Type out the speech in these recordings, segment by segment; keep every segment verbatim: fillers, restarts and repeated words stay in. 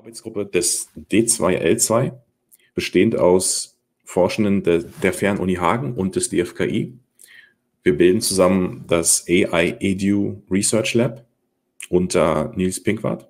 Arbeitsgruppe des D zwei L zwei, bestehend aus Forschenden der, der Fernuni Hagen und des D F K I. Wir bilden zusammen das A I Edu Research Lab unter Nils Pinkwart.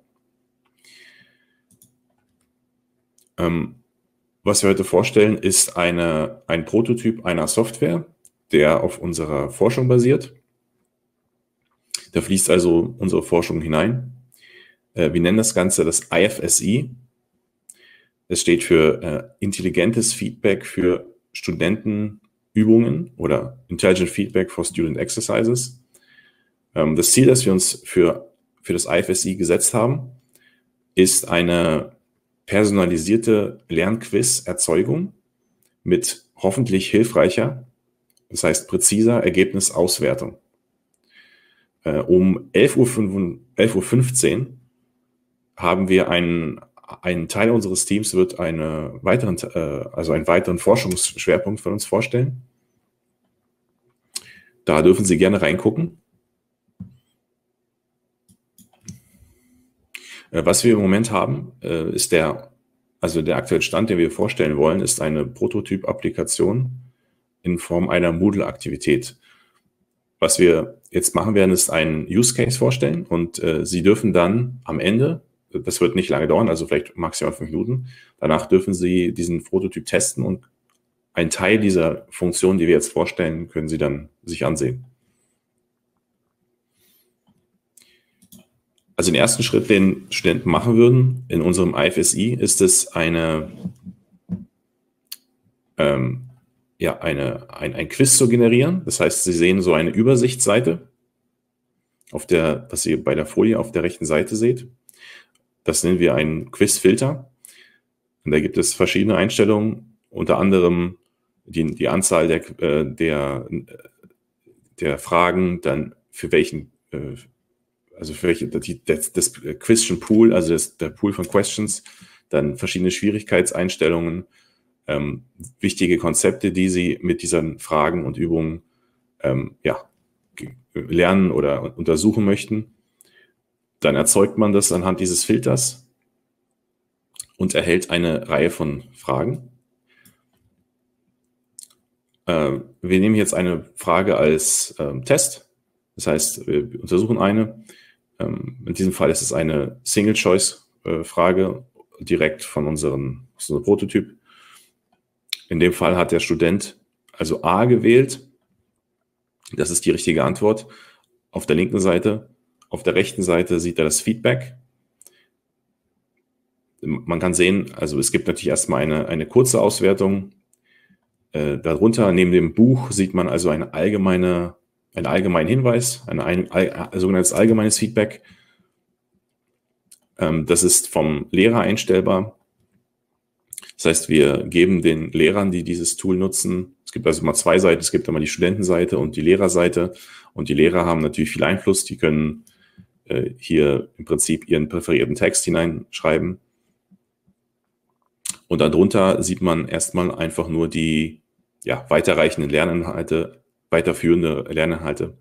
Ähm, was wir heute vorstellen, ist eine, ein Prototyp einer Software, der auf unserer Forschung basiert. Da fließt also unsere Forschung hinein. Äh, wir nennen das Ganze das I F S I. Es steht für äh, intelligentes Feedback für Studentenübungen oder Intelligent Feedback for Student Exercises. Ähm, das Ziel, das wir uns für, für das I F S I gesetzt haben, ist eine personalisierte Lernquiz-Erzeugung mit hoffentlich hilfreicher, das heißt präziser Ergebnisauswertung. Äh, um elf Uhr fünfzehn haben wir einen, einen Teil unseres Teams wird eine weiteren, äh, also einen weiteren Forschungsschwerpunkt von uns vorstellen. Da dürfen Sie gerne reingucken. Äh, was wir im Moment haben, äh, ist der, also der aktuelle Stand, den wir vorstellen wollen, ist eine Prototyp-Applikation in Form einer Moodle-Aktivität. Was wir jetzt machen werden, ist einen Use Case vorstellen und äh, Sie dürfen dann am Ende, das wird nicht lange dauern, also vielleicht maximal fünf Minuten, danach dürfen Sie diesen Prototyp testen und einen Teil dieser Funktion, die wir jetzt vorstellen, können Sie dann sich ansehen. Also den ersten Schritt, den Studenten machen würden in unserem I F S I, ist es eine, ähm, ja, eine, ein, ein Quiz zu generieren. Das heißt, Sie sehen so eine Übersichtsseite, auf der, was ihr bei der Folie auf der rechten Seite seht. Das nennen wir einen Quizfilter. Und da gibt es verschiedene Einstellungen, unter anderem die, die Anzahl der, äh, der, der Fragen, dann für welchen, äh, also für welche, die, das, das Question Pool, also das, der Pool von Questions, dann verschiedene Schwierigkeitseinstellungen, ähm, wichtige Konzepte, die Sie mit diesen Fragen und Übungen ähm, ja, lernen oder untersuchen möchten. Dann erzeugt man das anhand dieses Filters und erhält eine Reihe von Fragen. Äh, wir nehmen jetzt eine Frage als ähm, Test. Das heißt, wir untersuchen eine. Ähm, in diesem Fall ist es eine Single-Choice-Frage äh, direkt von unserem, aus unserem Prototyp. In dem Fall hat der Student also A gewählt. Das ist die richtige Antwort. Auf der linken Seite. Auf der rechten Seite sieht er das Feedback. Man kann sehen, also es gibt natürlich erstmal eine, eine kurze Auswertung. Äh, darunter, neben dem Buch, sieht man also eine allgemeine, einen allgemeinen Hinweis, ein, ein, ein sogenanntes allgemeines Feedback. Ähm, das ist vom Lehrer einstellbar. Das heißt, wir geben den Lehrern, die dieses Tool nutzen, es gibt also immer zwei Seiten, es gibt immer die Studentenseite und die Lehrerseite. Und die Lehrer haben natürlich viel Einfluss, die können äh, hier im Prinzip ihren präferierten Text hineinschreiben. Und darunter sieht man erstmal einfach nur die ja, weiterreichenden Lerninhalte, weiterführende Lerninhalte,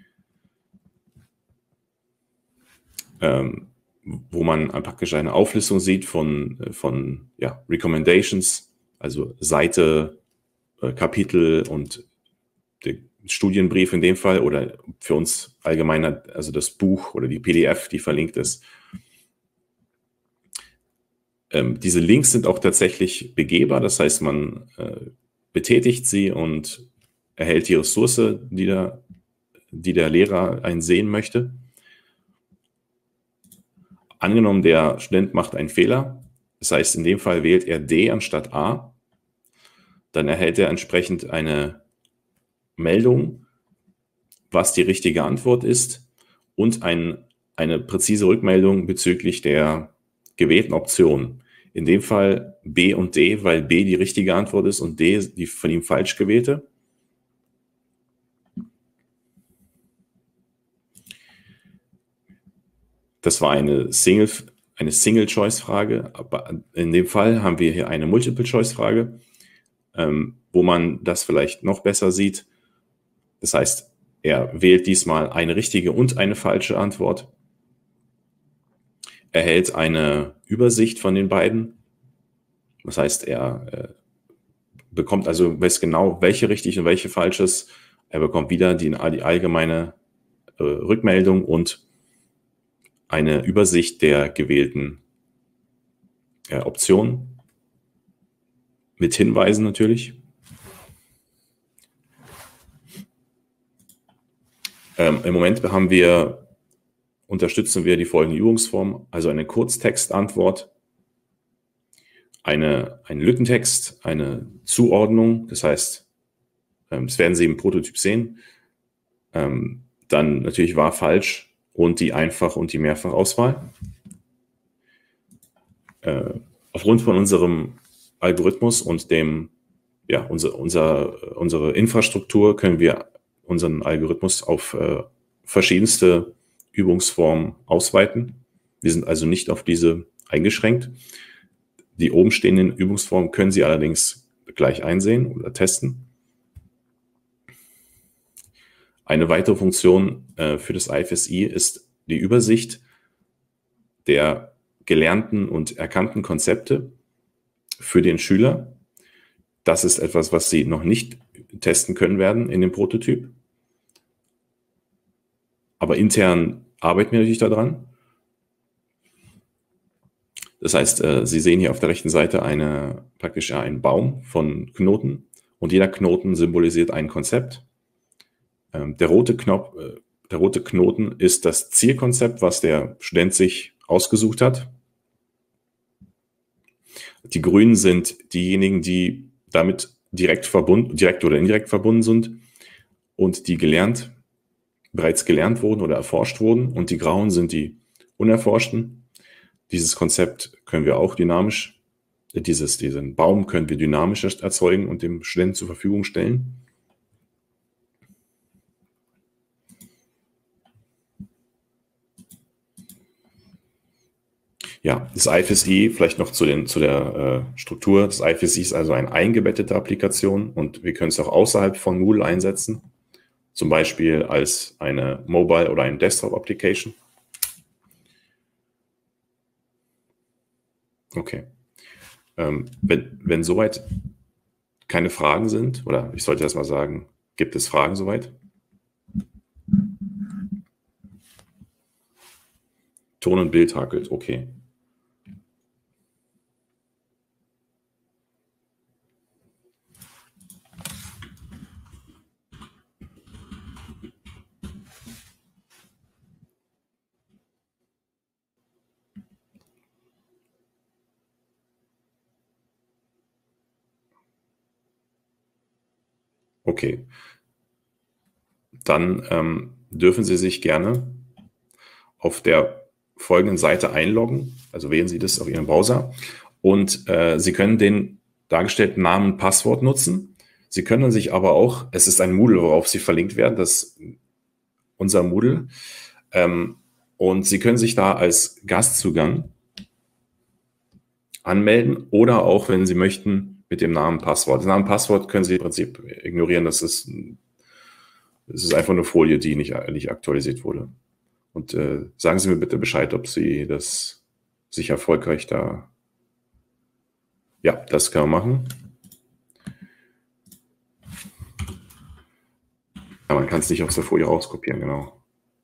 ähm, wo man praktisch eine Auflistung sieht von, von ja, Recommendations, also Seite, äh, Kapitel und der Studienbrief in dem Fall oder für uns allgemeiner, also das Buch oder die P D F, die verlinkt ist. Ähm, diese Links sind auch tatsächlich begehbar, das heißt, man äh, betätigt sie und erhält die Ressource, die der, die der Lehrer einen sehen möchte. Angenommen, der Student macht einen Fehler, das heißt, in dem Fall wählt er D anstatt A, dann erhält er entsprechend eine Meldung, was die richtige Antwort ist und ein, eine präzise Rückmeldung bezüglich der gewählten Option. In dem Fall B und D, weil B die richtige Antwort ist und D die von ihm falsch gewählte. Das war eine Single, eine Single-Choice-Frage, aber in dem Fall haben wir hier eine Multiple-Choice-Frage, ähm, wo man das vielleicht noch besser sieht. Das heißt, er wählt diesmal eine richtige und eine falsche Antwort. erhält eine Übersicht von den beiden. Das heißt, er äh, bekommt also, weiß genau, welche richtig und welche falsch ist. Er bekommt wieder die, die allgemeine äh, Rückmeldung und eine Übersicht der gewählten äh, Optionen mit Hinweisen natürlich. Ähm, Im Moment haben wir, unterstützen wir die folgende Übungsform, also eine Kurztextantwort, eine, ein Lückentext, eine Zuordnung, das heißt, ähm, das werden Sie im Prototyp sehen, ähm, dann natürlich wahr, falsch und die Einfach- und die Mehrfachauswahl. Äh, aufgrund von unserem Algorithmus und dem, ja, unser, unser, unsere Infrastruktur können wir unseren Algorithmus auf äh, verschiedenste Übungsformen ausweiten. Wir sind also nicht auf diese eingeschränkt. Die oben stehenden Übungsformen können Sie allerdings gleich einsehen oder testen. Eine weitere Funktion äh, für das I F S I ist die Übersicht der gelernten und erkannten Konzepte für den Schüler. Das ist etwas, was Sie noch nicht testen können werden in dem Prototyp. Aber intern arbeiten wir natürlich daran. Das heißt, Sie sehen hier auf der rechten Seite eine, praktisch einen Baum von Knoten und jeder Knoten symbolisiert ein Konzept. Der rote, Knopf, der rote Knoten ist das Zielkonzept, was der Student sich ausgesucht hat. Die grünen sind diejenigen, die damit direkt verbunden, direkt oder indirekt verbunden sind und die gelernt, bereits gelernt wurden oder erforscht wurden. Und die grauen sind die unerforschten. Dieses Konzept können wir auch dynamisch, dieses, diesen Baum können wir dynamisch erzeugen und dem Studenten zur Verfügung stellen. Ja, das I F S I, vielleicht noch zu, den, zu der äh, Struktur. Das I F S I ist also eine eingebettete Applikation und wir können es auch außerhalb von Moodle einsetzen, zum Beispiel als eine Mobile- oder eine Desktop-Application. Okay. Ähm, wenn, wenn soweit keine Fragen sind, oder ich sollte erst mal sagen, gibt es Fragen soweit? Ton und Bild hakelt, okay. Okay. Dann ähm, dürfen Sie sich gerne auf der folgenden Seite einloggen. Also wählen Sie das auf Ihrem Browser und äh, Sie können den dargestellten Namen und Passwort nutzen. Sie können sich aber auch, es ist ein Moodle, worauf Sie verlinkt werden, das unser Moodle. Ähm, und Sie können sich da als Gastzugang anmelden oder auch, wenn Sie möchten, mit dem Namen Passwort. Das Namen Passwort können Sie im Prinzip ignorieren. Das ist, das ist einfach eine Folie, die nicht, nicht aktualisiert wurde. Und äh, sagen Sie mir bitte Bescheid, ob Sie das sich erfolgreich da... Ja, das kann man machen. Ja, man kann es nicht aus der Folie rauskopieren, genau.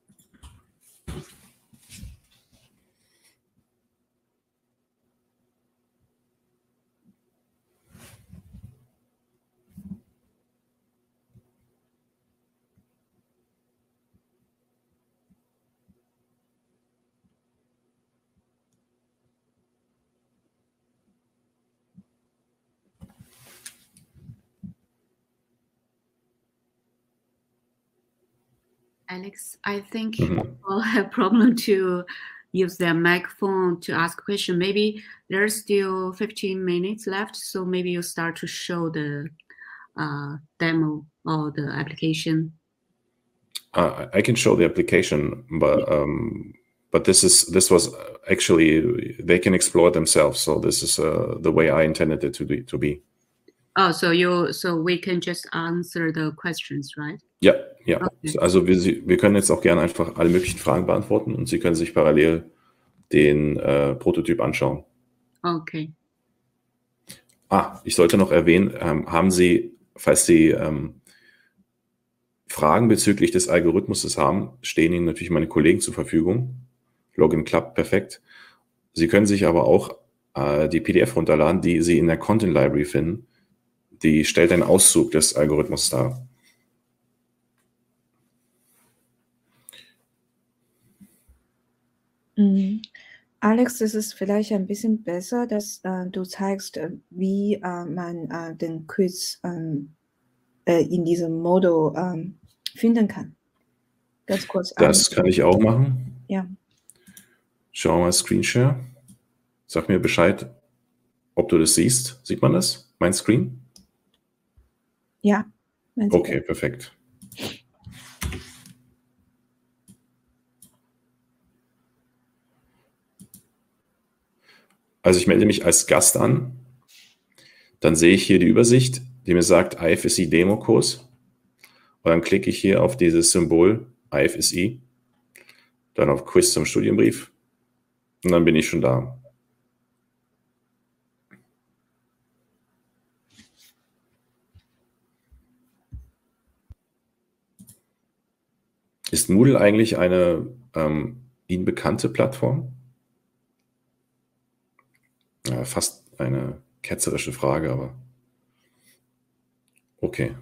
Alex, I think Mhm. people have problem to use their microphone to ask question. Maybe there's still fifteen minutes left, so maybe you start to show the uh, demo or the application. Uh, I can show the application, but um, but this is this was actually they can explore it themselves. So this is uh, the way I intended it to be. To be. Oh, so you so we can just answer the questions, right? Ja, ja. Okay. Also wir, wir können jetzt auch gerne einfach alle möglichen Fragen beantworten und Sie können sich parallel den äh, Prototyp anschauen. Okay. Ah, ich sollte noch erwähnen, ähm, haben Sie, falls Sie ähm, Fragen bezüglich des Algorithmus haben, stehen Ihnen natürlich meine Kollegen zur Verfügung. Login klappt perfekt. Sie können sich aber auch äh, die P D F runterladen, die Sie in der Content Library finden. Die stellt einen Auszug des Algorithmus dar. Mhm. Alex, es ist vielleicht ein bisschen besser, dass äh, du zeigst, äh, wie äh, man äh, den Quiz ähm, äh, in diesem Modul ähm, finden kann. Ganz kurz. Das an. kann ich auch machen. Ja. Schau mal Screenshare. Sag mir Bescheid, ob du das siehst. Sieht man das? Mein Screen? Ja. Okay, perfekt. Also ich melde mich als Gast an. Dann sehe ich hier die Übersicht, die mir sagt I F S I Demo-Kurs. Und dann klicke ich hier auf dieses Symbol I F S I, dann auf Quiz zum Studienbrief und dann bin ich schon da. Ist Moodle eigentlich eine ähm, Ihnen bekannte Plattform? Ja, fast eine ketzerische Frage, aber okay.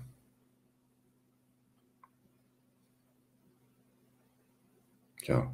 Ja.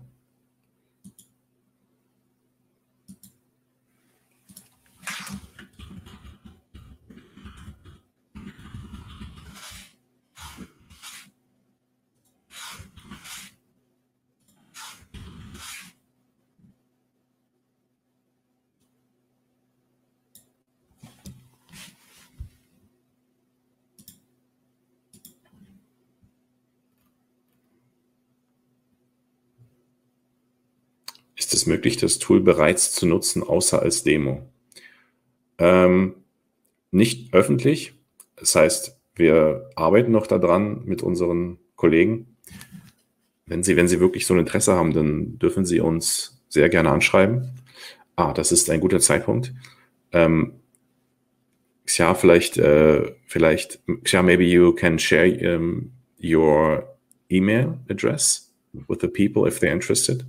Ist es möglich, das Tool bereits zu nutzen, außer als Demo? Ähm, nicht öffentlich. Das heißt, wir arbeiten noch daran mit unseren Kollegen. Wenn Sie, wenn Sie wirklich so ein Interesse haben, dann dürfen Sie uns sehr gerne anschreiben. Ah, das ist ein guter Zeitpunkt. Ähm, Xia, vielleicht, äh, vielleicht, Xia, maybe you can share um, your email address with the people if they're interested.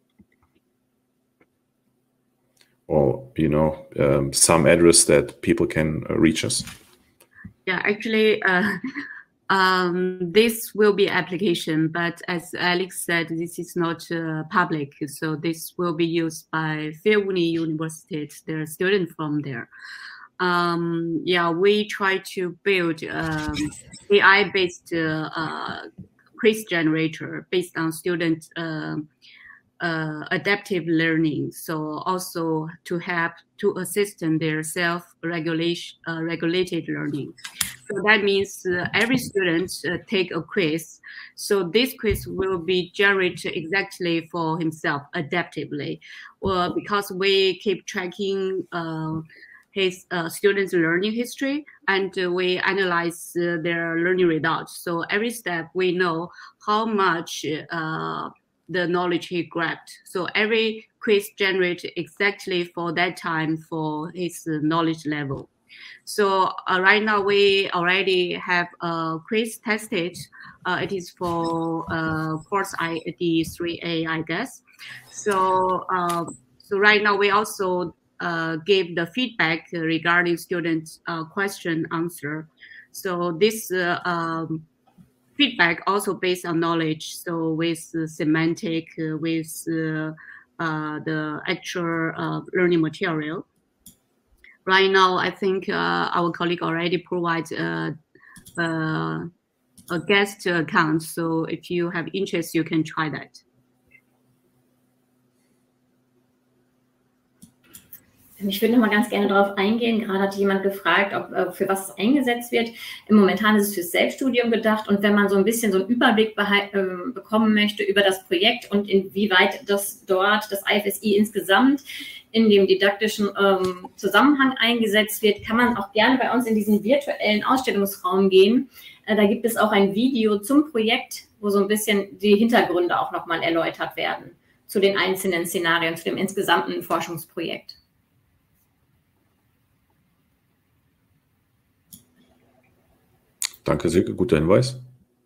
Or, you know, um, some address that people can uh, reach us. Yeah, actually, uh, um, this will be application, but as Alex said, this is not uh, public. So this will be used by Fairuni University, the student from there. Um, yeah, we try to build um, A I-based uh, uh, quiz generator based on student uh, uh, adaptive learning. So also to help to assist in their self-regulation, uh, regulated learning. So that means uh, every student uh, take a quiz. So this quiz will be generated exactly for himself, adaptively. Well, because we keep tracking uh, his uh, students' learning history, and uh, we analyze uh, their learning results. So every step we know how much uh, the knowledge he grabbed. So every quiz generates exactly for that time for his uh, knowledge level. So uh, right now we already have a quiz tested. Uh, it is for uh, course I D three A, I guess. So uh, so right now we also uh, give the feedback regarding students' uh, question answer. So this uh, um, feedback also based on knowledge. So with uh, semantic, uh, with uh, uh, the actual uh, learning material. Right now, I think uh, our colleague already provides uh, uh, a guest account. So if you have interest, you can try that. Ich würde noch mal ganz gerne darauf eingehen. Gerade hat jemand gefragt, ob, äh, für was es eingesetzt wird. Im Momentan ist es fürs Selbststudium gedacht. Und wenn man so ein bisschen so einen Überblick äh, bekommen möchte über das Projekt und inwieweit das dort, das I F S I insgesamt in dem didaktischen ähm, Zusammenhang eingesetzt wird, kann man auch gerne bei uns in diesen virtuellen Ausstellungsraum gehen. Äh, da gibt es auch ein Video zum Projekt, wo so ein bisschen die Hintergründe auch nochmal erläutert werden. zu den einzelnen Szenarien, zu dem insgesamten Forschungsprojekt. Danke, Silke, guter Hinweis.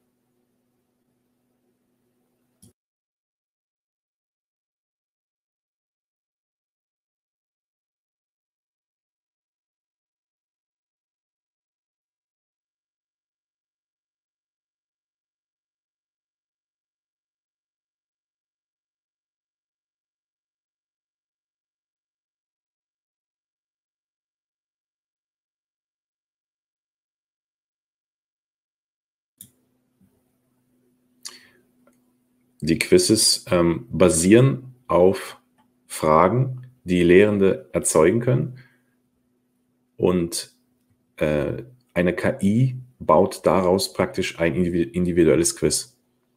Die Quizzes ähm, basieren auf Fragen, die Lehrende erzeugen können, und äh, eine K I baut daraus praktisch ein individuelles Quiz.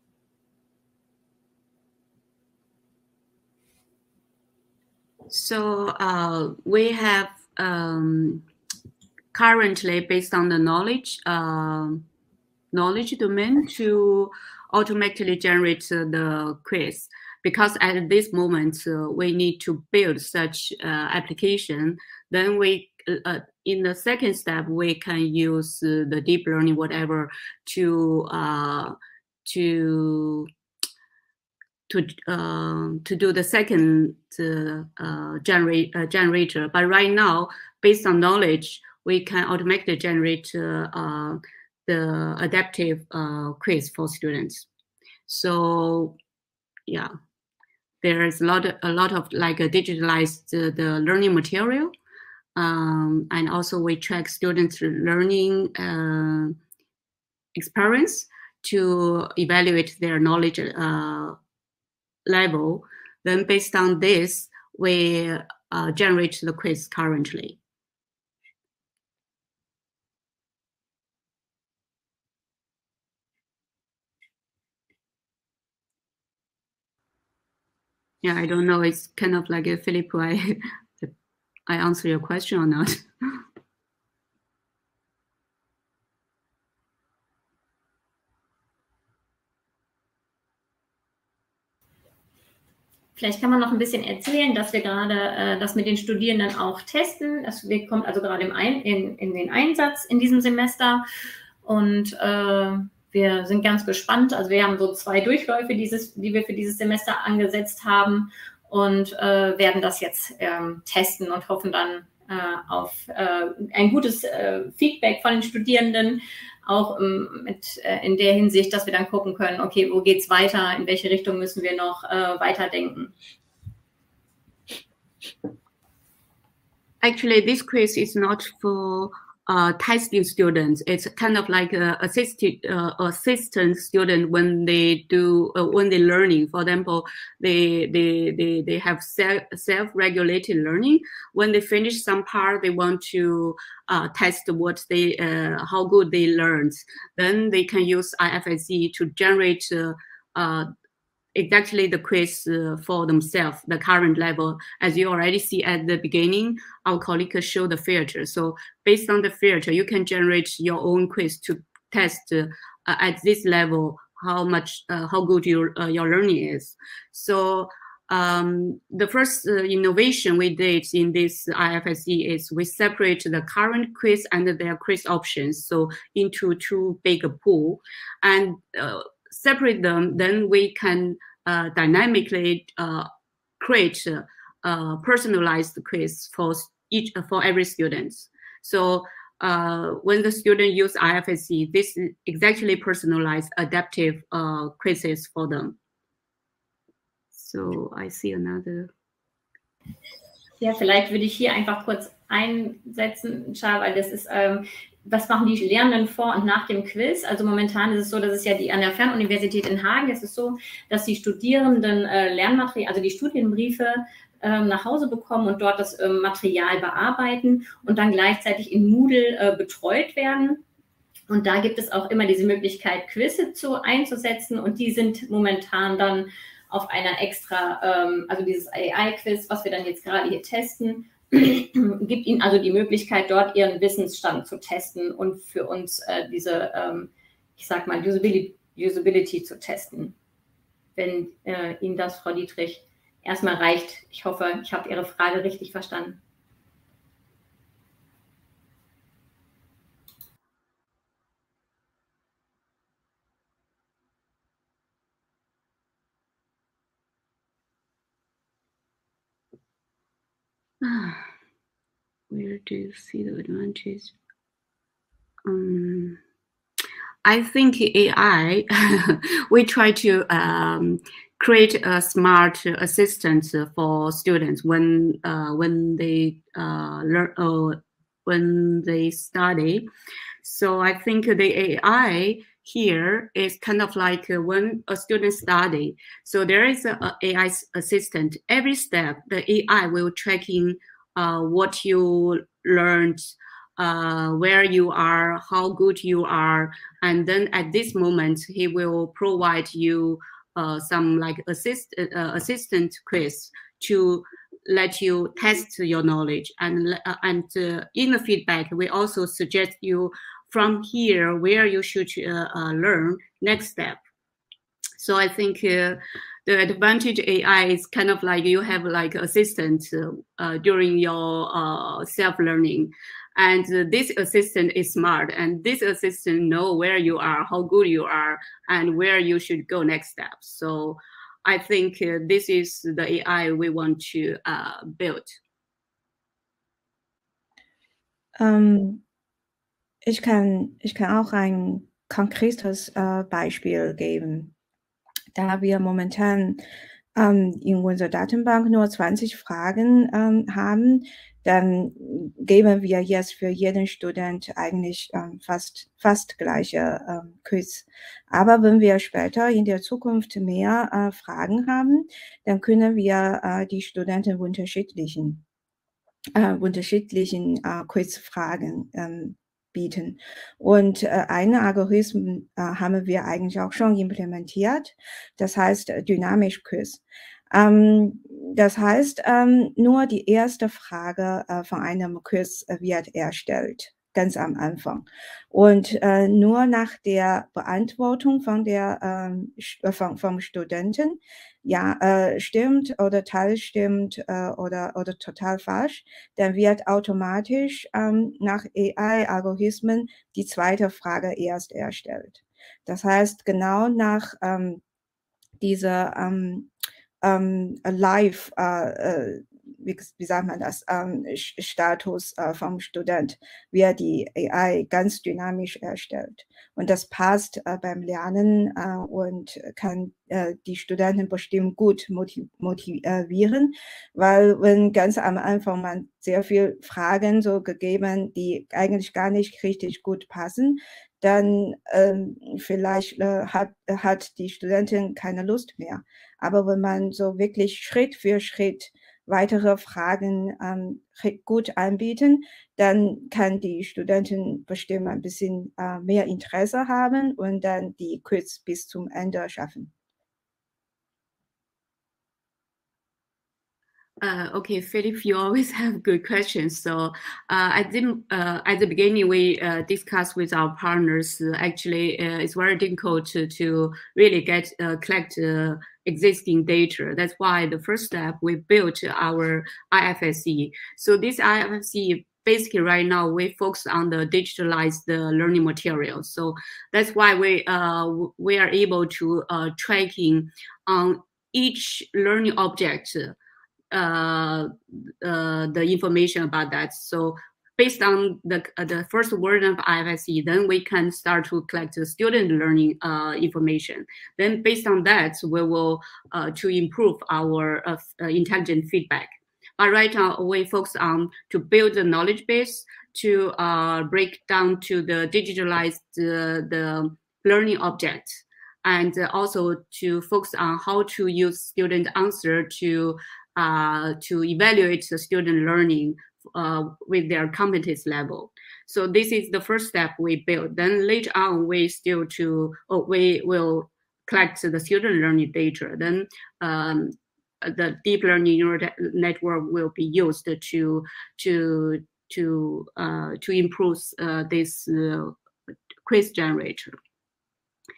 So uh, we have um, currently, based on the knowledge uh, knowledge domain, to automatically generate uh, the quiz. Because at this moment uh, we need to build such uh, application. Then we, uh, in the second step, we can use uh, the deep learning, whatever, to uh, to to uh, to do the second uh, uh, generate uh, generator. But right now, based on knowledge, we can automatically generate uh, uh, the adaptive uh, quiz for students. So, yeah, there is a lot of, a lot of like a digitalized uh, the learning material, um, and also we track students' learning uh, experience to evaluate their knowledge uh, level. Then based on this, we uh, generate the quiz currently. Yeah, I don't know. It's kind of like a Philip, I, I answer your question or not. Vielleicht kann man noch ein bisschen erzählen, dass wir gerade äh, das mit den Studierenden auch testen. Das kommt also gerade im Ein in, in den Einsatz in diesem Semester. Und äh, wir sind ganz gespannt. Also wir haben so zwei Durchläufe, dieses, die wir für dieses Semester angesetzt haben, und äh, werden das jetzt ähm, testen und hoffen dann äh, auf äh, ein gutes äh, Feedback von den Studierenden, auch ähm, mit, äh, in der Hinsicht, dass wir dann gucken können, okay, wo geht's weiter, in welche Richtung müssen wir noch äh, weiterdenken. Actually, this quiz is not for uh, testing students. It's kind of like a assisted uh, assistant student when they do uh, when they learning. For example, they they they they have self self-regulated learning. When they finish some part, they want to uh, test what they uh, how good they learned. Then they can use I F S C to generate uh, uh, exactly the quiz uh, for themselves, the current level. As you already see at the beginning, our colleague showed the filter. So based on the filter, you can generate your own quiz to test uh, uh, at this level how much, uh, how good your uh, your learning is. So um, the first uh, innovation we did in this I F S C is we separate the current quiz and their quiz options, so into two big pool, and uh, separate them. Then we can uh, dynamically uh, create a, a personalized quiz for each for every student. So uh, when the student use I F S C, this is exactly personalized adaptive uh, quizzes for them. So I see another. Ja, vielleicht würde ich hier einfach kurz einsetzen, Char, weil das ist, ähm, was machen die Lernenden vor und nach dem Quiz? Also momentan ist es so, dass es ja die an der Fernuniversität in Hagen, es ist so, dass die Studierenden äh, Lernmaterial, also die Studienbriefe äh, nach Hause bekommen und dort das äh, Material bearbeiten und dann gleichzeitig in Moodle äh, betreut werden. Und da gibt es auch immer diese Möglichkeit, Quizze zu, einzusetzen, und die sind momentan dann auf einer extra, ähm, also dieses A I-Quiz, was wir dann jetzt gerade hier testen, gibt ihnen also die Möglichkeit, dort ihren Wissensstand zu testen und für uns äh, diese, ähm, ich sag mal, Usability, Usability zu testen. Wenn äh, Ihnen das, Frau Dietrich, erstmal reicht. Ich hoffe, ich habe Ihre Frage richtig verstanden. Where do you see the advantage? Um, I think A I, we try to um, create a smart assistant for students when uh, when they uh, learn uh, when they study. So I think the A I here is kind of like when a student study. So there is a, a AI assistant. Every step, the A I will tracking uh, what you learned, uh, where you are, how good you are, and then at this moment he will provide you uh, some like assist uh, assistant quiz to let you test your knowledge, and uh, and uh, in the feedback we also suggest you from here where you should uh, uh, learn next step. So I think uh, the advantage A I is kind of like you have like assistant uh, uh, during your uh, self-learning, and uh, this assistant is smart, and this assistant know where you are, how good you are, and where you should go next step. So I think uh, this is the A I we want to uh, build. Ähm, ich kann, ich kann auch ein konkretes äh, Beispiel geben. Da wir momentan ähm, in unserer Datenbank nur zwanzig Fragen ähm, haben, dann geben wir jetzt für jeden Student eigentlich ähm, fast, fast gleiche ähm, Quiz. Aber wenn wir später in der Zukunft mehr äh, Fragen haben, dann können wir äh, die Studenten unterschiedlichen, äh, unterschiedlichen äh, Quizfragen ähm, bieten. Und äh, einen Algorithmus äh, haben wir eigentlich auch schon implementiert. Das heißt äh, dynamisch Quiz. Ähm, das heißt, ähm, nur die erste Frage äh, von einem Quiz äh, wird erstellt, ganz am Anfang. Und äh, nur nach der Beantwortung von der, ähm, von, vom Studenten, ja, äh, stimmt oder teilstimmt äh, oder, oder total falsch, dann wird automatisch ähm, nach A I-Algorithmen die zweite Frage erst erstellt. Das heißt, genau nach ähm, dieser ähm, ähm, Live, äh, äh, wie, wie sagt man das, ähm, Status äh, vom Student wird die A I ganz dynamisch erstellt. Und das passt äh, beim Lernen äh, und kann äh, die Studenten bestimmt gut motiv motivieren, weil wenn ganz am Anfang man sehr viele Fragen so gegeben, die eigentlich gar nicht richtig gut passen, dann ähm, vielleicht äh, hat, hat die Studentin keine Lust mehr. Aber wenn man so wirklich Schritt für Schritt weitere Fragen ähm, gut anbieten, dann kann die Studentin bestimmt ein bisschen äh, mehr Interesse haben und dann die Quiz bis zum Ende schaffen. Uh, okay, Philip, you always have good questions. So uh, at, the, uh, at the beginning, we uh, discussed with our partners, uh, actually, uh, it's very difficult to, to really get uh, collect uh, existing data. That's why the first step, we built our I F S E. So this I F S E, basically right now, we focus on the digitalized uh, learning materials. So that's why we, uh, we are able to uh, tracking on each learning object Uh, uh, the information about that. So based on the uh, the first version of I F S E, then we can start to collect the student learning uh, information. Then based on that, we will uh, to improve our uh, uh, intelligent feedback. But right now, we focus on to build the knowledge base, to uh, break down to the digitalized uh, the learning object, and also to focus on how to use student answer to Uh, to evaluate the student learning uh, with their competence level. So this is the first step we build. Then later on, we still to oh, we will collect the student learning data. Then um, the deep learning neural network will be used to to to uh, to improve uh, this uh, quiz generator.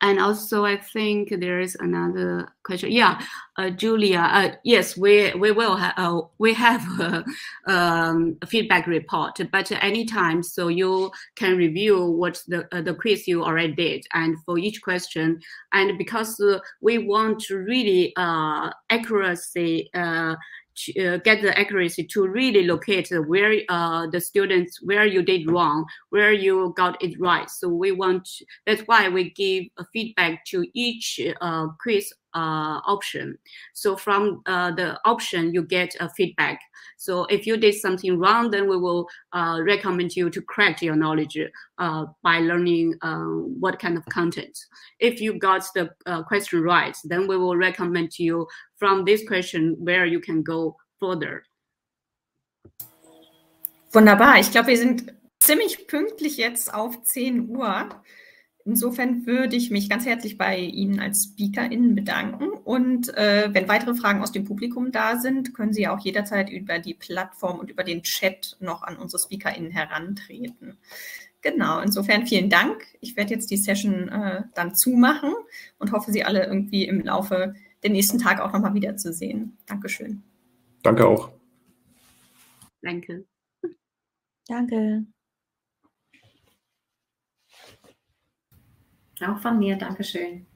And also, I think there is another question. Yeah, uh, Julia. Uh, yes, we we will have uh, we have a, um, a feedback report, but anytime, so you can review what the uh, the quiz you already did, and for each question, and because uh, we want to really uh, accuracy. Uh, Uh, get the accuracy to really locate where uh, the students, where you did wrong, where you got it right. So we want, that's why we give a feedback to each uh, quiz uh, option. So from uh, the option, you get a feedback. So if you did something wrong, then we will uh, recommend you to correct your knowledge uh, by learning uh, what kind of content. If you got the uh, question right, then we will recommend you from this question where you can go further. Wunderbar. Ich glaube, wir sind ziemlich pünktlich jetzt auf zehn Uhr. Insofern würde ich mich ganz herzlich bei Ihnen als SpeakerInnen bedanken. Und äh, wenn weitere Fragen aus dem Publikum da sind, können Sie auch jederzeit über die Plattform und über den Chat noch an unsere SpeakerInnen herantreten. Genau, insofern vielen Dank. Ich werde jetzt die Session äh, dann zumachen und hoffe, Sie alle irgendwie im Laufe der nächsten Tage auch nochmal wiederzusehen. Dankeschön. Danke auch. Danke. Danke. Auch von mir, Dankeschön.